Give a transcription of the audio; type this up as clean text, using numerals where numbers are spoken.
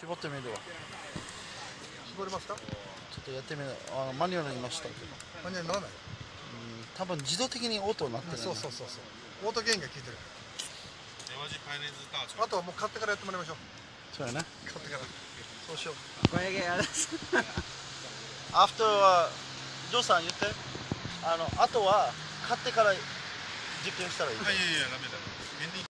絞ってみるわ。 絞れますか？ ちょっとやってみる。マニュアルに載せたけど。 マニュアルならない。 多分自動的に音鳴ってる、ね。 そう。オートゲインが効いてる。あとはもう買ってからやってもらいましょう。 そうやね。 買ってから。そうしよう。 アフターはジョーさん言って。あとは買ってから実験したらいい。 いやダメだ。